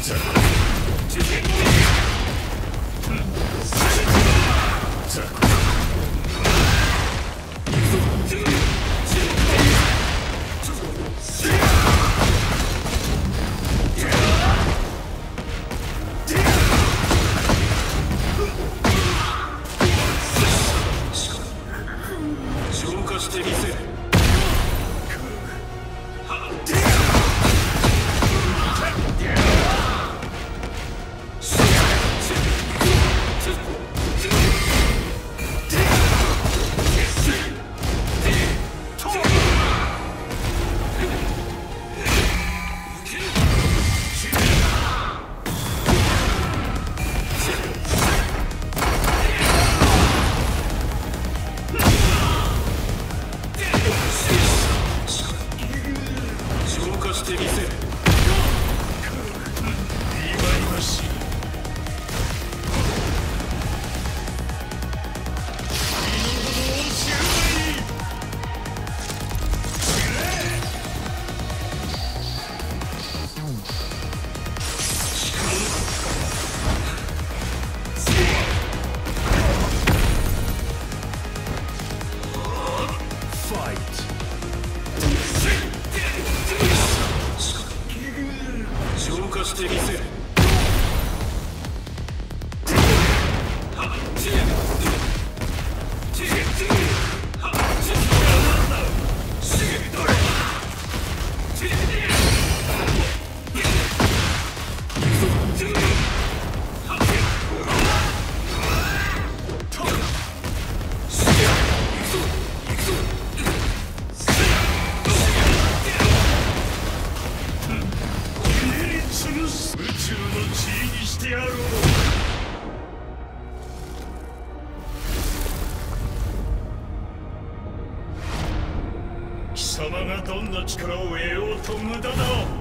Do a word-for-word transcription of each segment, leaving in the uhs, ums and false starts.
貴様がどんな力を得ようと無駄だ。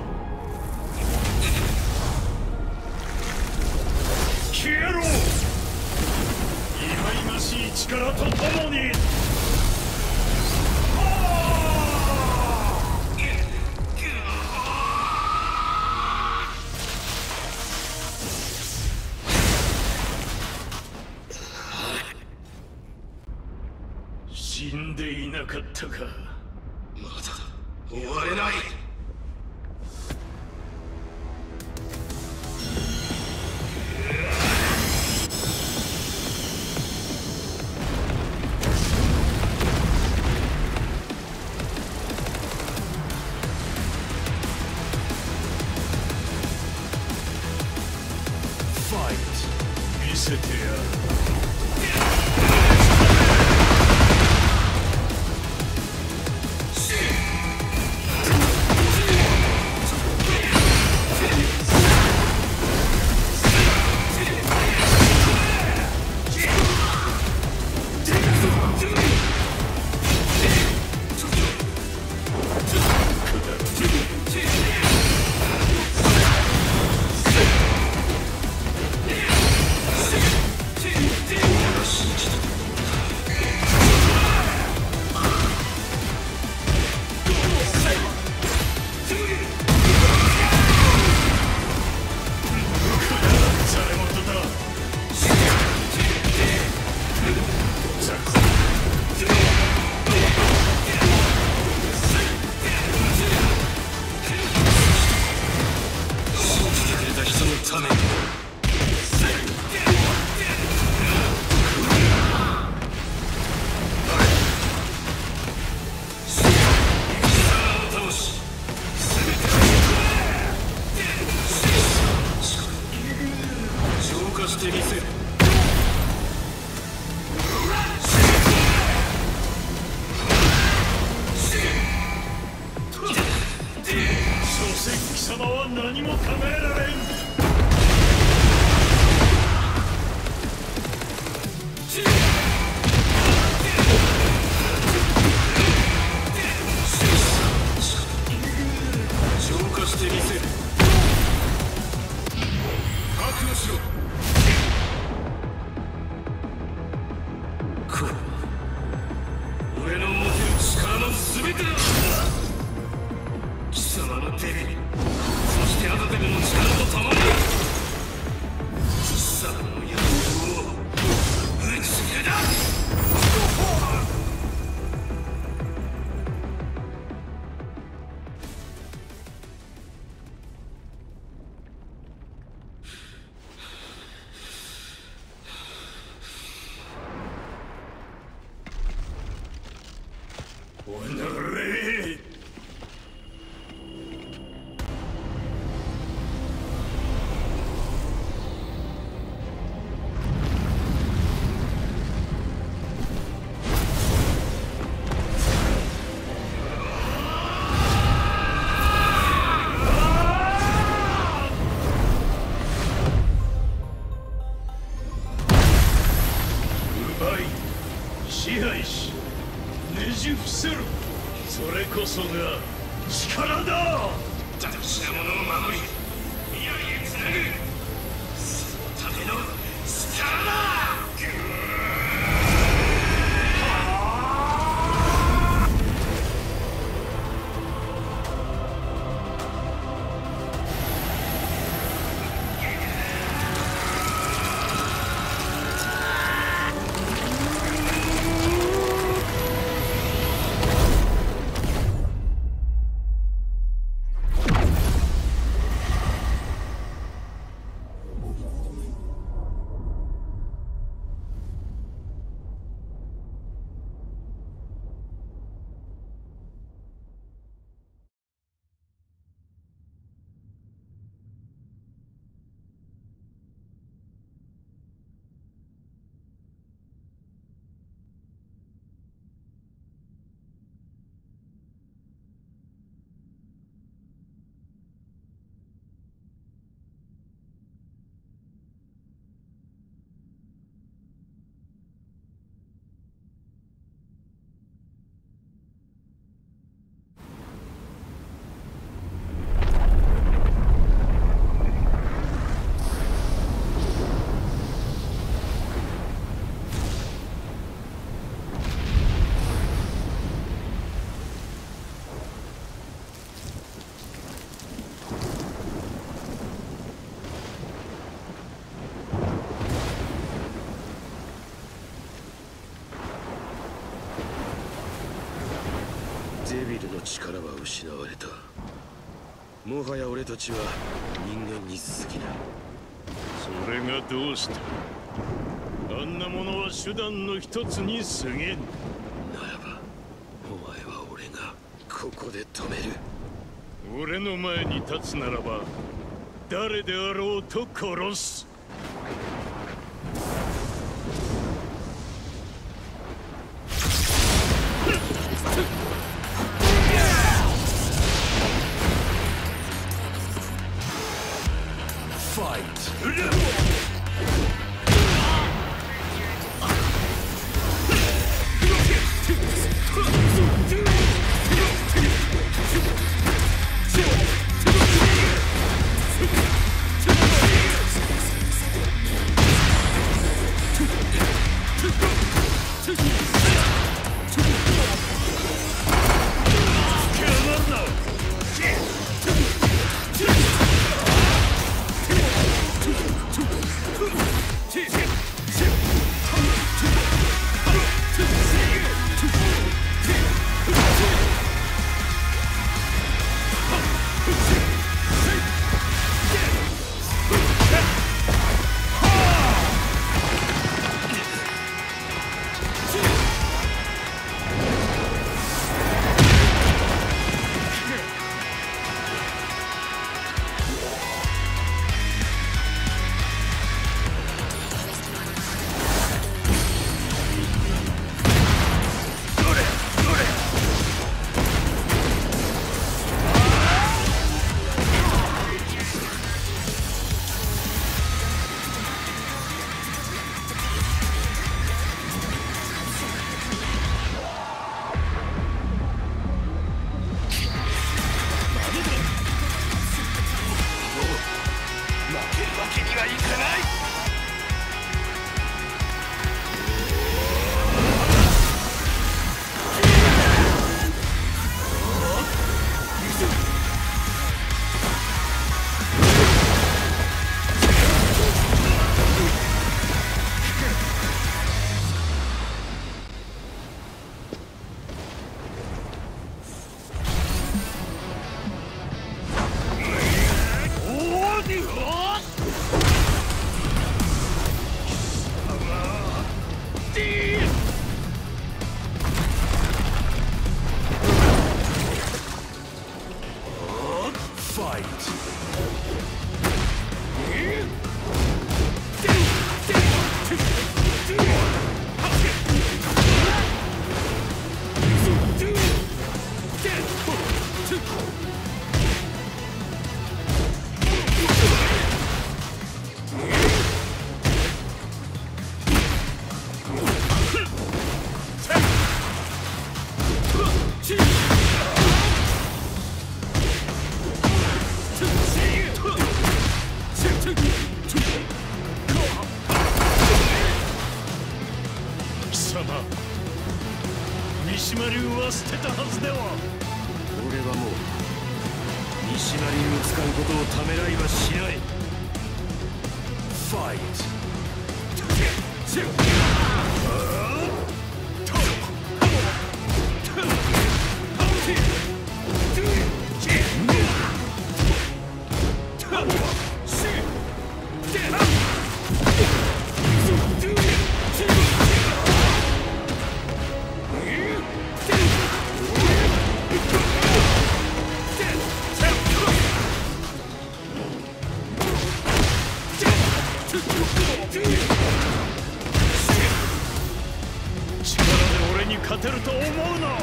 消えろ。忌々しい力とともに。死んでいなかったか。 まだ終われない。 ファイト、見せてやる。してみせる。所詮貴様は何も考えられん。浄化してみせる。覚悟しろ。これは俺の持てる力の全てだ。貴様のデビル、そしてアダデルの力と共におのれ。支配しねじ伏せる。それこそが力だ。 大事なものを守り未来へつなぐ、そのための力だ。デビルの力は失われた。もはや俺たちは人間に過ぎない。 それがどうした。あんなものは手段の一つに過ぎん。 ならばお前は俺がここで止める。 俺の前に立つならば誰であろうと殺す。 Two. 貴様、三島流は捨てたはずでは。 俺はもう三島流を使うことをためらいはしない。ファイト。 勝てると思うな。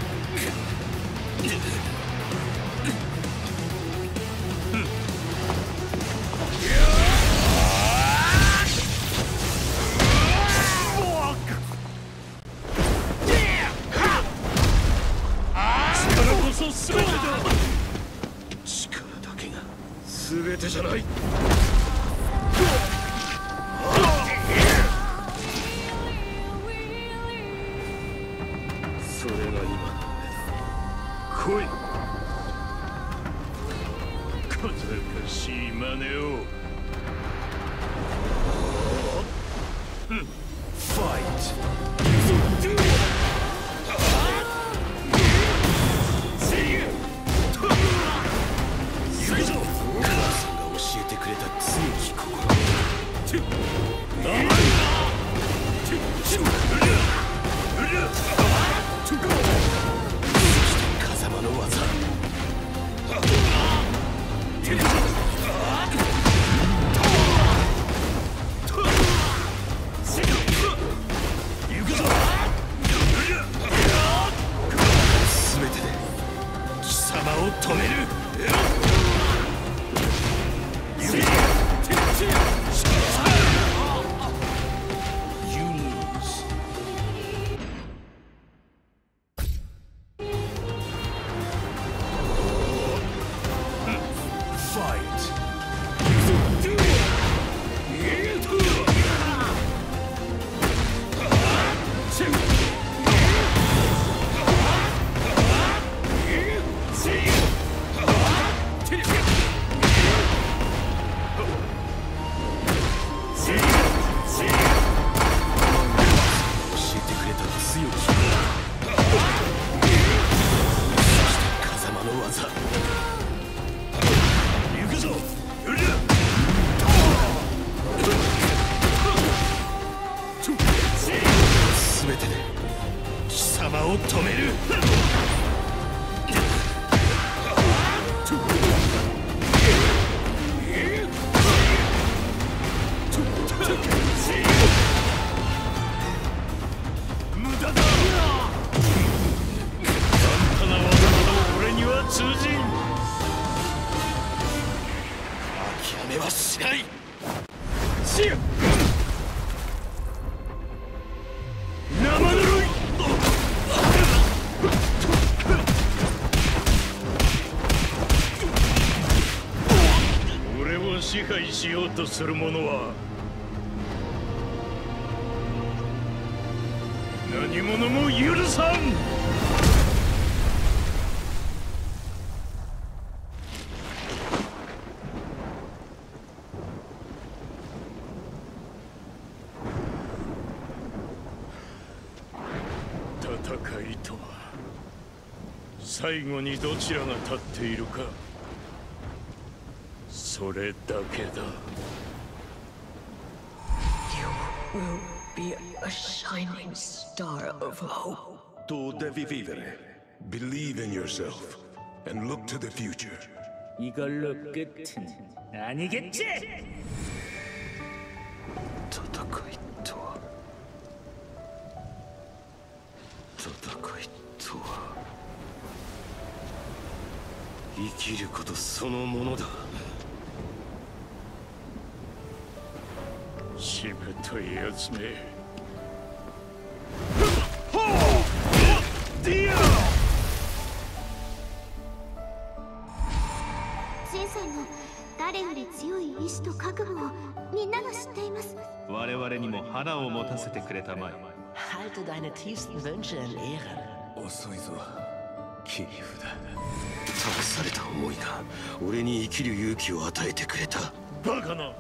力こそ全てだ。 力だけが全てじゃない。それが今の来い。 小賢しい真似を。 ファイト。行くぞ。母さんが教えてくれた強き心。風間の技。全てで貴様を止める。全てで貴様を止める。無駄だ。簡単な技など俺には通じん。諦めはしない。シュッ生ぬるい。俺を支配しようとする者は何者も許さん。戦いとは最後にどちらが立っているか、それだけだ。 You will be a shining star of hope. Tu devi vivere. Believe in yourself and look to the future. 이걸로 끝은 아니겠지? 戦いとは戦いとは生きることそのものだ。 しぶといやつめ。ディアジンさんの誰より強い意志と覚悟をみんなが知っています。 我々にも花を持たせてくれたまえ。 Halte deine tiefsten Wünsche in Ehren. 遅いぞ切り札。 託された思いが俺に生きる勇気を与えてくれた。 バカな。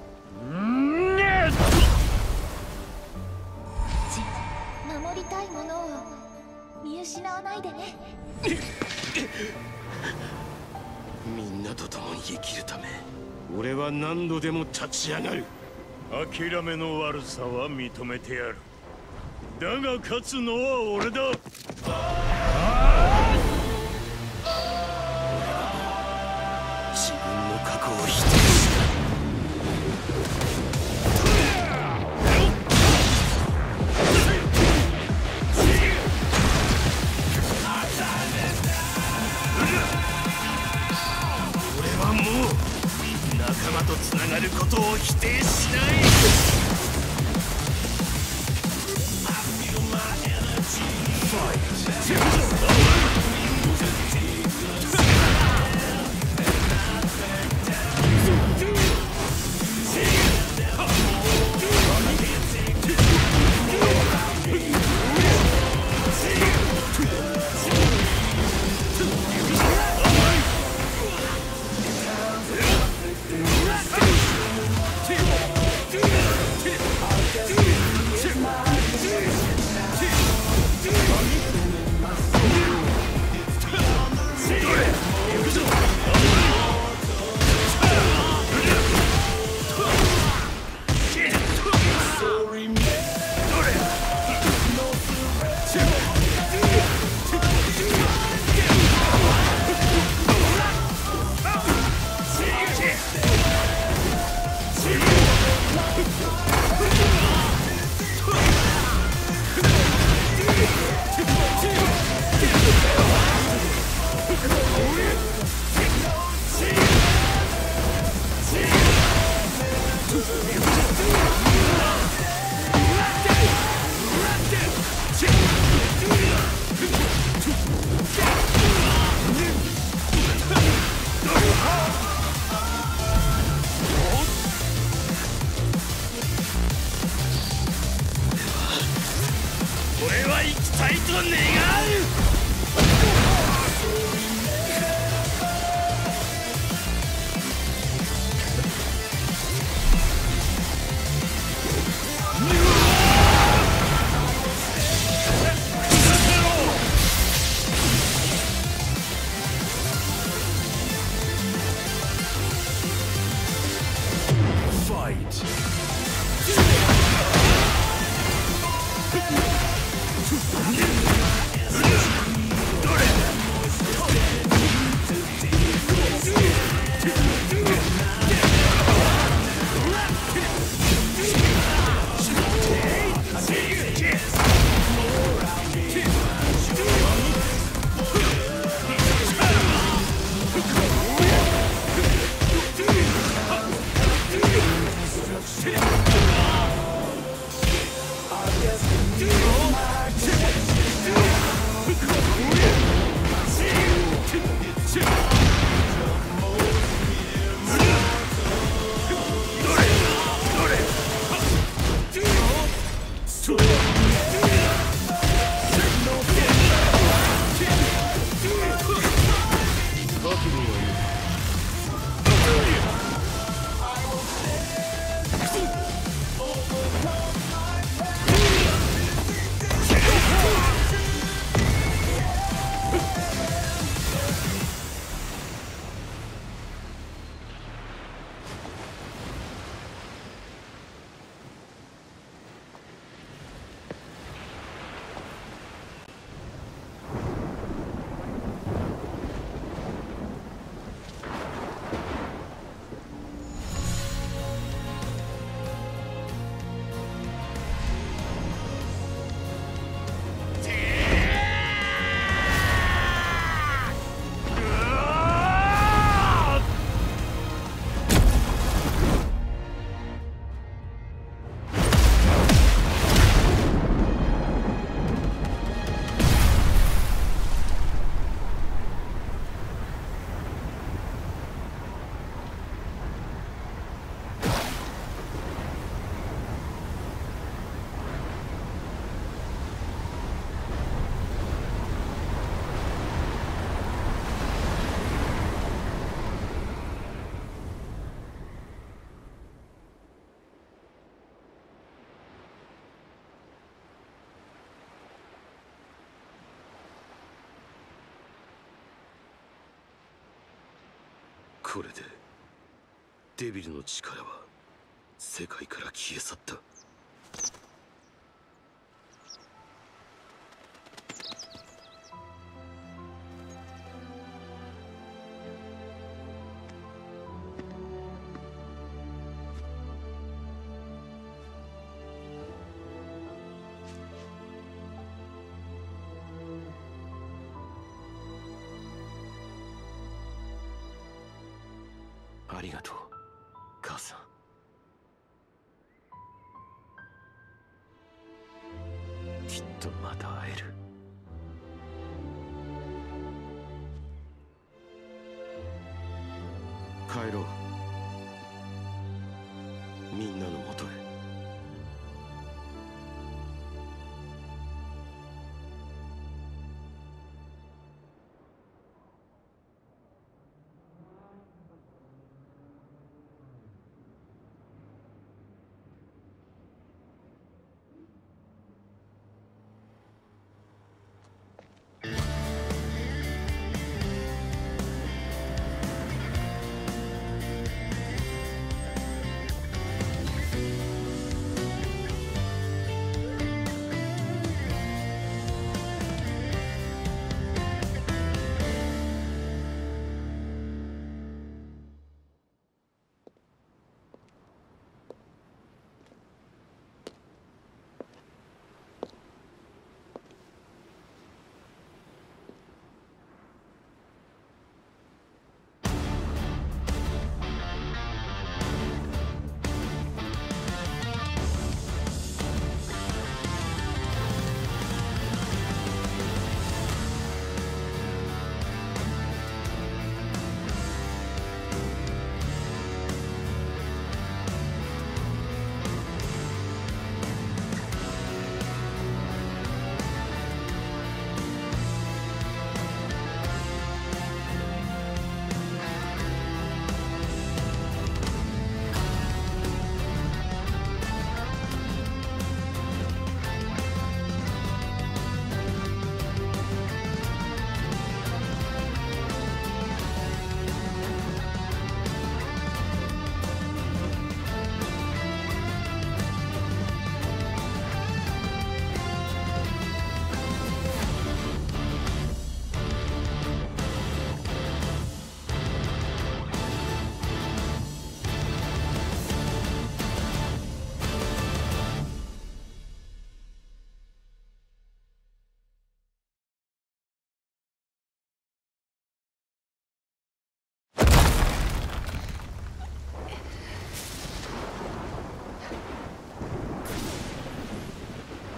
守りたいものを見失わないでね。 みんなと共に生きるため俺は何度でも立ち上がる。 諦めの悪さは認めてやる。だが勝つのは俺だ。 自分の過去を否定しない。俺はもう仲間とつながることを否定しない。俺は生きたいと願う。 これでデビルの力は世界から消え去った。ありがとう、母さん。きっとまた会える。帰ろう、みんなのもとへ。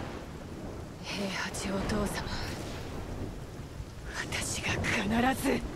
平八お父様、私が必ず